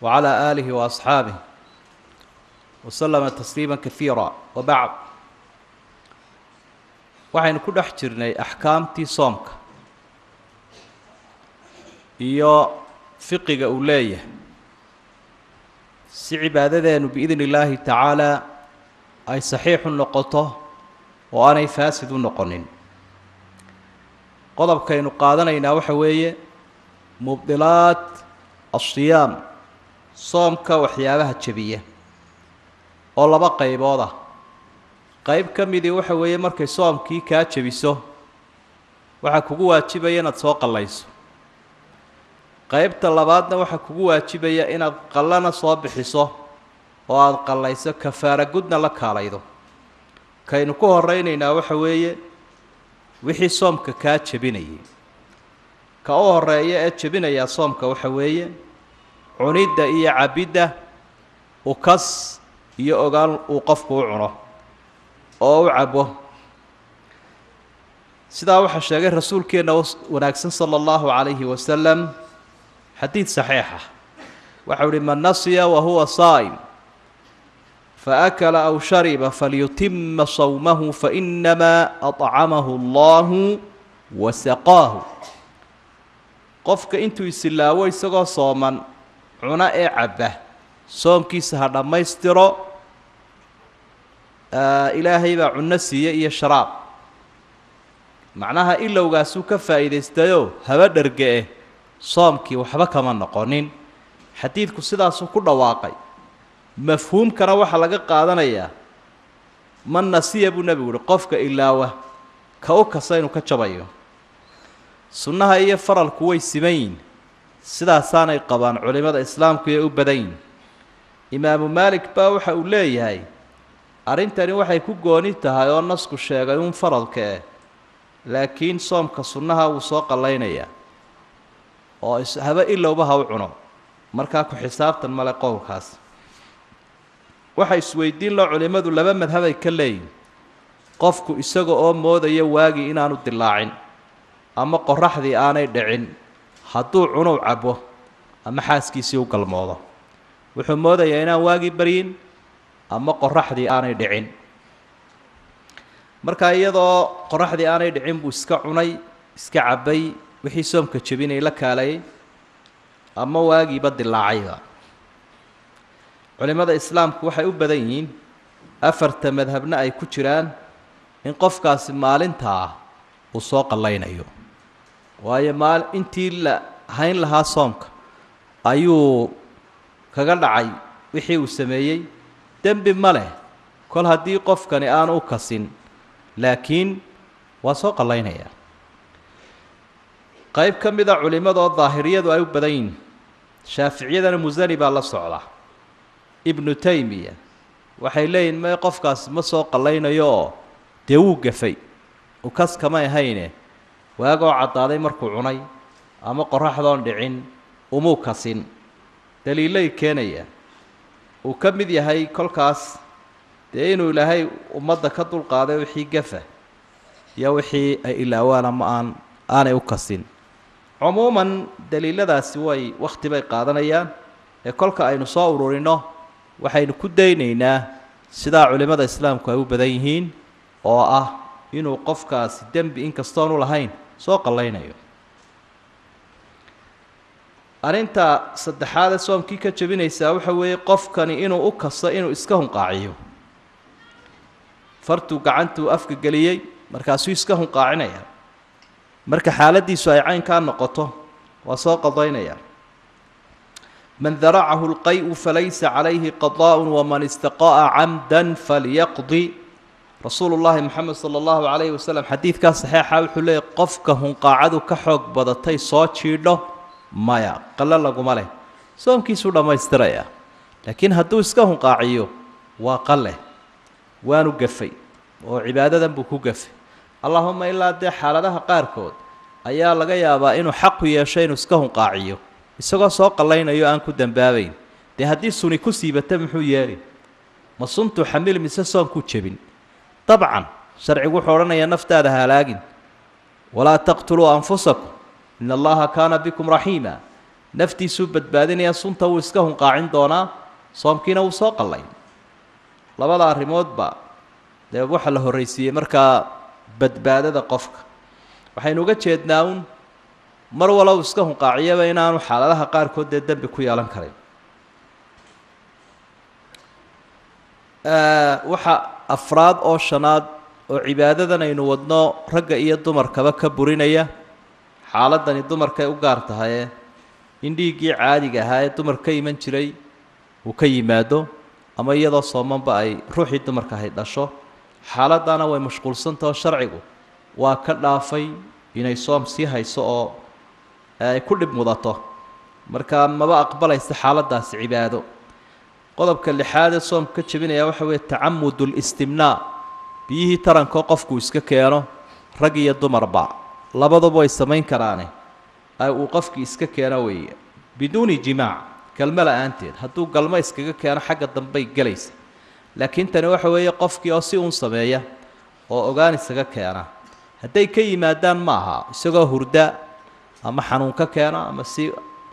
وعلى آله وأصحابه وسلم تسليما كثيرا وبعد waxaynu ku dhex jirnay axkaamtii soomka iyo fiqiga uu leeyahay si cibaadadeenu biidni illaahi tacaala ay saxiix u noqoto oo aanay faasid u noqonin qodobkaynu qaadanaynaa waxa weeye mubdilaat asiyaam soomka waxyaabaha jebiya oo laba qaybood ah qayb ka midii waxa weeye markay soomkii kaa jebiso waxaa kugu waajibaya inaad soo qallayso qaybta labaadna waxaa kugu waajibaya inaad qallana soo bixiso oo aada qallayso kafaara gudna la kaalaydo kaynu ku horeynaynaa waxa weeye wixii soomka kaa jebinayay ka u horeeya ee jebinayaa soomka waxa weeye cunidda iyo cabidda ukas iyo ogaan uu qofku u cuno oo u cabo sidaa waxaa sheegay rasuulkeenna wanaagsan sala allahu calayhi wasalam xadiid saxiixa waxau uhi man nasiya wahuwa saa'im faakala aw shariba falyutima sawmahu fainamaa acamahu allahu wasaqaahu qofka intuu isilaawo isagoo sooman cuno ee cabba soomkiisa ha dhammaystiro ilaahay baa cunno siiye iyo sharaab macnaha ilowgaasuu ka faa'iidaystayoo haba dherge-e soomkii waxba kama noqonin xadiidku sidaasuu ku dhawaaqay mafhuumkana waxaa laga qaadanayaa man nasiya buu nebigu uhi qofka ilaawa ka u kasa inuu ka jabayo sunnaha iyo faralku way siman yihin sidaasaanay qabaan culimmada islaamku ee u badan yihin imaamu maalik baa waxa uu leeyahay arrintani waxay ku gooni tahay oo nasku sheegay uun faralka eh laakiin soomka sunnaha wuu soo qallaynayaa oo haba ilowba ha u cuno markaa ku xisaabtan male qowlkaas waxa isweydiin loo culimmadu laba madhabay ka leeyihin qofku isaga oo moodaya waagii inaanu dilaacin ama qoraxdii aanay dhicin hadduu cunow cabo ama xaaskiisii u galmoodo wuxuu moodayaa inaan waagii baryin ama qoraxdii aanay dhicin markaa iyadoo qoraxdii aanay dhicin buu iska cunay iska cabbay wixii soomka jebinay la kaalayay ama waagiiba dilaacayba culimmada islaamku waxay u badan yihiin afarta madhabna ay ku jiraan in qofkaasi maalintaa uu soo qallaynayo waayo intii la hayn lahaa soomka ayuu kaga dhacay wixii uu sameeyey dembi ma leh kol haddii qofkani aanu u kasin laakiin waa soo qallaynayaa qayb ka mida culimmadoo daahiriyadu ay u badan yihin shaaficiyadana musani baa la socda ibnu taymiya waxay leeyihin may qofkaasi ma soo qallaynayo oo dee wuu gafay ukas kamay ahayne waagoo caddaaday markuu cunay ama qoraxdoon dhicin umuu kasin daliilay keenaya uu ka mid yahay kolkaas dee inuu ilaahay ummadda ka dulqaaday wixii gafa iyo wixii ay ilaawaan ama aanay u kasin cumuuman daliiladaasi way wakhti bay qaadanayaan ee kolka aynu soo ururinno waxaynu ku daynaynaa sidaa culimmada islaamku ay u badan yihiin oo ah inuu qofkaasi dembi inkastoonu lahayn soo qallaynayo arrinta saddexaad ee soomkii ka jebinaysaa waxa weeye qofkani inuu u kaso inuu iska hunqaaciyo fartuu gacantuu afka geliyey markaasuu iska hunqaacinaya marka xaaladdiisu ay caynkaa noqoto waa soo qadaynaya man daracahu lqay-u falaysa calayhi qadaaءun waman istaqa'a camdan falyaqdi rasuulu llaahi moxamed sala allahu calayhi wasalam xadiidkaa saxeixa wuxuu leeyahy qofka hunqaacadu ka xoog badatay soo jiidho maya qallo laguma leh soomkiisuu dhammaystiraya laakiin hadduu iska hunqaaciyo waa qalle waanu gafay oo cibaadadan buu ku gafay allahuma ilaa dee xaaladaha qaarkood ayaa laga yaabaa inuu xaqu yeesho inuu iska hunqaaciyo isagoo soo qallaynayo aan ku dambaabayn dee haddii suni ku siibata muxuu yeeli ma suntuu xamil mise soomkuu jebin dabcan sharcigu wuxuu odhanayaa naftaada halaagin walaa taqtuluu anfusakum in allaha kaana bikum raxiima naftiisuu badbaadinaya sunta wuu iska hunqaacin doonaa soomkiina wuu soo qallayn labada arrimoodba dee waxa la horraysiiyey markaa badbaadada qofka waxaynu uga jeednaa un mar walow iska hunqaaciyaba inaanu xaaladaha qaarkood dee dembi ku yeelan karin waxa afraad oo shanaad oo cibaadadan aynu wadno ragga iyo dumarkaba ka burinaya xaaladani dumarkay u gaar tahaye in dhiiggii caadiga ahaa ee dumar ka iman jiray uu ka yimaado ama iyadoo soomanba ay ruuxii dumarka ahay dhasho xaaladana way mashquulsantahoo sharcigu waa ka dhaafay inay soom sii hayso oo ay ku dhib mudato markaa maba aqbalaysa xaaladaasi cibaado qodobka lixaad ee soomka ka jebinaya waxa weeye tacamudu listimnaa biyihii tarankoo qofku iska keeno rag iyo dumarba labaduba way samayn karaane uu qofkii iska keeno weeye biduuni jimaac galmo la-aanteed hadduu galmo iskaga keeno xagga dambey gelaysa laakiin tani waxa weeye qofkii oo si uun sameeya oo ogaan isaga keena hadday ka yimaadaan ma aha isagoo hurda ama xanuun ka keena ama si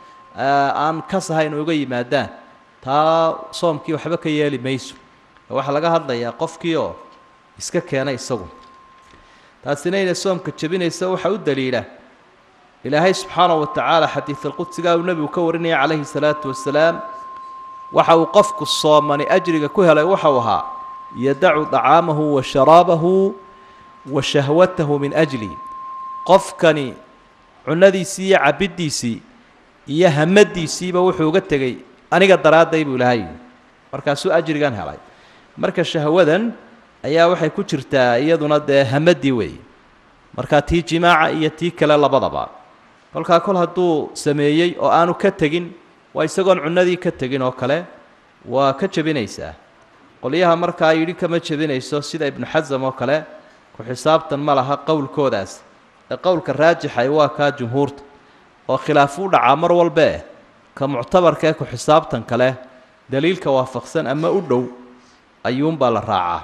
aan kasahayn uga yimaadaan taa soomkii waxba ka yeeli mayso waxaa laga hadlayaa qofkii oo iska keena isagu taasina inay soomka jebinaysa waxaa u daliila ilaahay subxaanahu watacaala xadiidulqudsigaa uu nebigu ka warinaya calayhi salaatu wasalaam waxa uu qofku soomani ajriga ku helay waxau ahaa yadacu dacaamahu wa sharaabahu wa shahwatahu min ajli qofkani cunadiisii iyo cabiddiisii iyo hamadiisiiba wuxuu uga tegey aniga daraadday buu ilaahay markaasuu ajrigan helay marka shahwadan ayaa waxay ku jirtaa iyaduna dee hamadii weeye markaa tii jimaaca iyo tii kale labadaba kolkaa kol hadduu sameeyey oo aanu ka tegin waa isagoon cunadii ka tegin oo kale waa ka jebinaysaa qolyaha markaa yidhi kama jebinayso sida ibnu xasam oo kale ku xisaabtan ma laha qowlkoodaas ee qowlka raajixay waa kaa jumhuurta oo khilaaf u dhacaa mar walbee ka muctabarkaee ku xisaabtan kale daliilka waafaqsan ama u dhow ayuunbaa la raacaa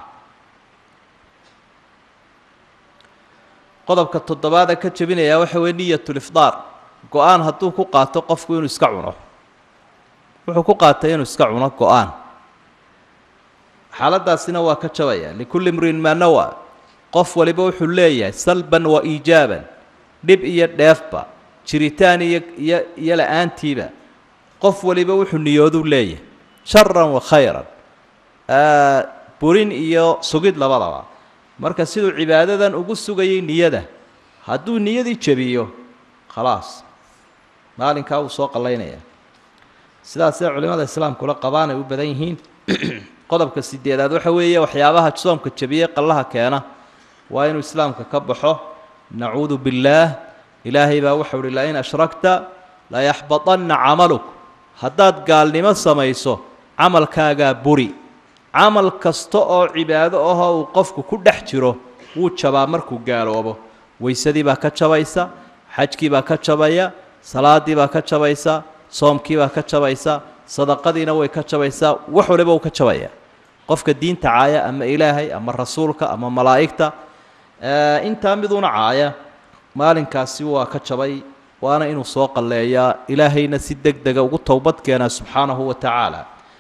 qodobka toddobaad ee ka jebinayaa waxa weye niyatulifdaar go-aan hadduu ku qaato qofku inuu iska cuno wuxuu ku qaatay inuu iska cuno go-aan xaaladaasina waa ka jabaya likulli imriin maa nawa qof waliba wuxuu leeyahay salban wa iijaaban dhib iyo dheefba jiritaan iyo la-aantiiba qof waliba wuxuu niyooduu leeyahay sharan wa khayran burin iyo sugid labadaba marka siduu cibaadadan ugu sugayay niyada hadduu niyadii jebiyo khalaas maalinkaa wuu soo qallaynaya sidaasee culimada islaamkula qabaan ay u badan yihiin qodobka sideedaad waxa weeye waxyaabaha soomka jebiye qallaha keena waa inuu islaamka ka baxo nacuudu billaah ilaahay baa wuxuu uhi lain ashrakta layaxbaطanna camaluk haddaad gaalnimo samayso camalkaagaa buri camal kasta oo cibaado ahoo uu qofku ku dhex jiro wuu jabaa markuu gaaloobo weysadii baa ka jabaysa xajkii baa ka jabaya salaadii baa ka jabaysa soomkii baa ka jabaysa sadaqadiina way ka jabaysaa wax waliba uu ka jabaya qofka diinta caaya ama ilaahay ama rasuulka ama malaa'igta intaa miduuna caaya maalinkaasi waa ka jabay waana inuu soo qalleeyaa ilaahayna si deg dega ugu towbad keenaa subxaanahu wa tacaala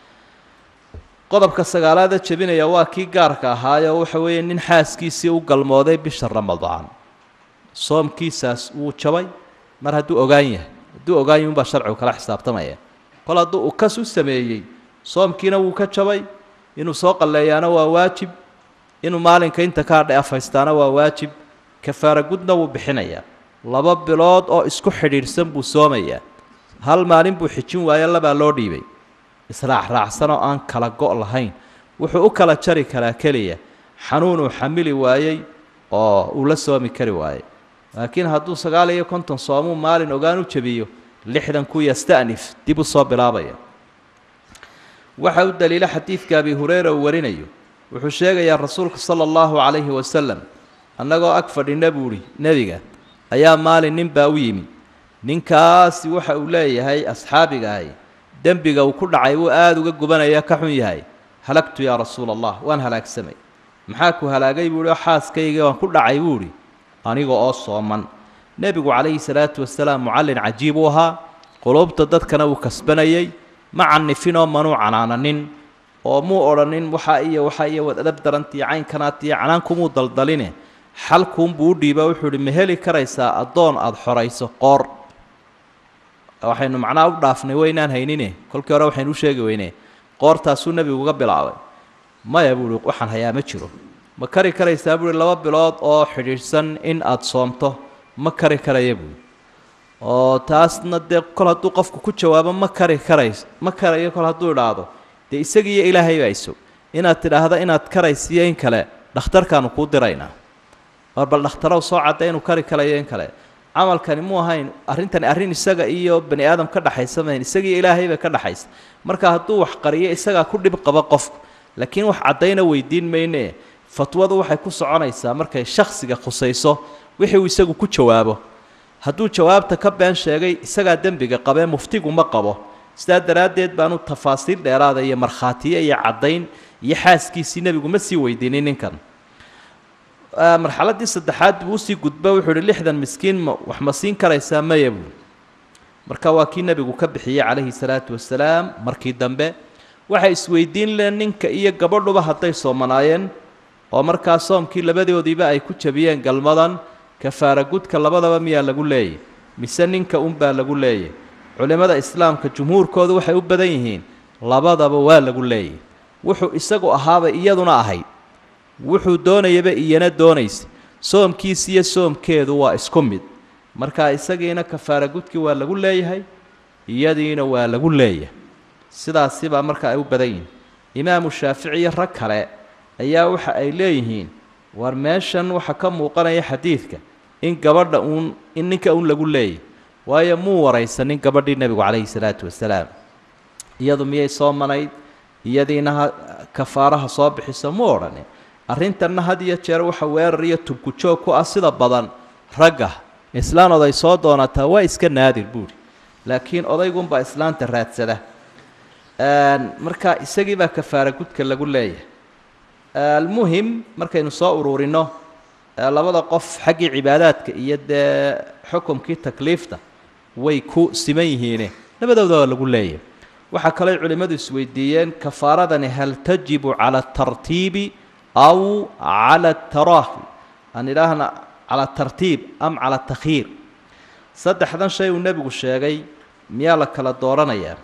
qodobka sagaalaada jebinaya waa kii gaarka ahaayoo waxa weeye nin xaaskiisii u galmooday bisha ramadaan soomkiisaas wuu jabay mar hadduu ogaan yahay hadduu ogaan yahay unbaa sharcigu kala xisaabtamaya kol hadduu ukas u sameeyey soomkiina wuu ka jabay inuu soo qalleeyaana waa waajib inuu maalinka inta ka hadhay afhaystaana waa waajib kafaara gudna wuu bixinayaa 2 bilood oo isku xidhiidhsan buu soomayaa hal maalin buu xijin waayo labaa loo dhiibay israacraacsan oo aan kala go' lahayn wuxuu u kala jari karaa keliya xanuunuu xamili waayey oo uu la soomi kari waayey laakiin hadduu 59 soomuu maalin ogaan u jabiyo 60 ku yastanif dib u soo bilaabaya waxa uu daliila xadiidka abi hurayra uu warinayo wuxuu sheegayaa rasuulku sala allahu calayhi wasalam annagoo ag fadhina buuhi nebiga ayaa maalin nin baa u yimi ninkaasi waxa uu leeyahay asxaabiga ahay dembiga uu ku dhacay wuu aada uga gubanaya ka xun yahay halagtu yaa rasuula allah waan halaagsamay maxaa ku halaagay buuhi oo xaaskayga waan ku dhacay buuhi aniga oo sooman nebigu calayhi salaatu wasalaam mucallin cajiib u ahaa qulubta dadkana uu kasbanayay ma canifinoo manuu canaananin oo muu odhanin waxa iyo wad adab darantii caynkanaad iyo canaankumuu daldaline xalkuunbuu u dhiiba wuxuu ihi ma heli karaysaa addoon aada xorayso qoor waxaynu macnaha u dhaafnay waynaan haynine kolkii hore waxaynu u sheegi weyne qoortaasuu nebigu uga bilaabay maya buuhi waxaan hayaa ma jiro ma kari karaysaa buuhi 2 bilood oo xidhiidhsan in aada soomto ma kari karaya buuhi oo taasna dee kol hadduu qofku ku jawaabo ma karayo kol hadduu idhaahdo dee isagiiyo ilaahay baa isog inaad tidhaahda inaad karaysiyo in kale dhakhtarkaanu kuu diraynaa war bal dhakhtarow soo cadda inuu kari karayo in kale camalkani muu ahayn arrintani arrin isaga iyo bani aadam ka dhaxaysa mahayn isagiiyo ilaahay bay ka dhaxaysa marka hadduu wax qariyo isagaa ku dhib qaba qofku laakiin wax caddayna weydiin mayne fatwadu waxay ku soconaysaa markay shakhsiga khusayso wixii uu isagu ku jawaabo hadduu jawaabta ka been sheegay isagaa dembiga qabee muftigu ma qabo sidaa daraaddeed baanu tafaasiil dheeraada iyo markhaatiye iyo caddayn iyo xaaskiisii nebigu ma sii weydiinin ninkan marxaladii saddexaad buu usii gudba wuxuu ihi 60 miskiin wax ma siin karaysaa maya buui marka waa kii nebigu ka bixiyey calayhi salaatu wasalaam markii dambe waxay isweydiin leen ninka iyo gabadhuba hadday soomanaayeen oo markaa soomkii labadoodiiba ay ku jabiyeen galmadan kafaara gudka labadaba miyaa lagu leeyay mise ninka unbaa lagu leeyay culimmada islaamka jumhuurkoodu waxay u badan yihiin labadaba waa lagu leeyay wuxuu isagu ahaaba iyaduna ahayd wuxuu doonayaba iyana doonaysa soomkiisi iyo soomkeedu waa isku mid marka isagiina kafaara gudkii waa lagu leeyahay iyadiina waa lagu leeyahay sidaasi baa marka ay u badan yihiin imaamu shaafici iyo rag kale ayaa waxa ay leeyihiin war meeshan waxa ka muuqanaya xadiidka in gabadha in ninka lagu leeyahay waayo muu waraysanin gabadhii nebigu calayhi salaatu wasalaam iyadu miyay soomanayd iyadiina kafaaraha soo bixiso mu odhanin arrintanna had iyo jeer waxa weerar iyo tubku joog ku ah sida badan ragga islaan oday soo doonataa waa iska naadir buuri laakiin odaygunbaa islaanta raadsada marka isagii baa kafaara gudka lagu leeyahay almuhim markaynu soo ururino labada qof xaggii cibaadaadka iyo dee xukumkii takliifta way ku siman yihiine labadooda waa lagu leeyahay waxaa kaloo culimmadu isweydiiyeen kafaaradani hal tajibu cala atartiibi aw cala ataraahi aan idhaahna cala atartiib am cala atakhiir saddexdan shay uu nebigu sheegay miyaa la kala dooranayaa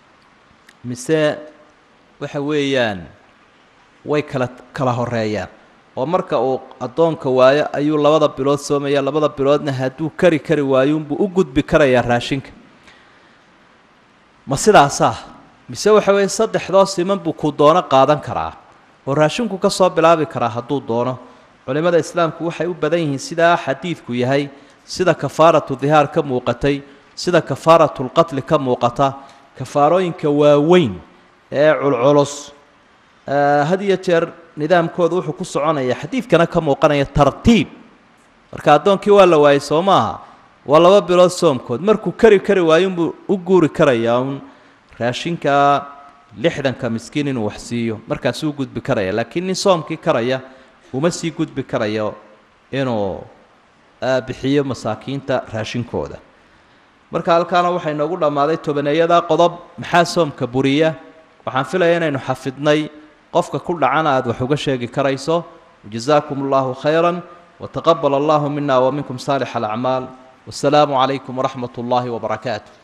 mise waxa weeyaan way kala horeeyaan oo marka uu addoonka waayo ayuu 2 bilood soomaya 2 biloodna hadduu kari waayuunbuu u gudbi karayaa raashinka ma sidaasaa mise waxa weeye saddexdoo siman buu ku doono qaadan karaa oo raashinku ka soo bilaabi karaa hadduu doono culimmada islaamku waxay u badan yihiin sidaa xadiidku yahay sida kafaaratu dihaar ka muuqatay sida kafaaratu lqatli ka muuqata kafaarooyinka waaweyn ee culculus had iyo jeer nidaamkooda wuxuu ku soconaya xadiidkana ka muuqanaya tartiib marka addoonkii waa la waayey soo maaha waa 2 bilood soomkood markuu kari waayunbuu u guuri karayaa un raashinka 60 miskiin inuu wax siiyo markaasuu gudbi karaya laakiin nin soomkii karaya uma sii gudbi karayo inuu bixiyo masaakiinta raashinkooda marka halkaana waxay noogu dhammaaday tobaneeyada qodob maxaa soomka buriya waxaan filayaa inaynu xafidnay qofka ku dhacana aad wax uga sheegi karayso jazaakum allahu khayran وتقبل الله منا ومنكم صالح الأعمال والسلام عليكم ورحمة الله وبركاته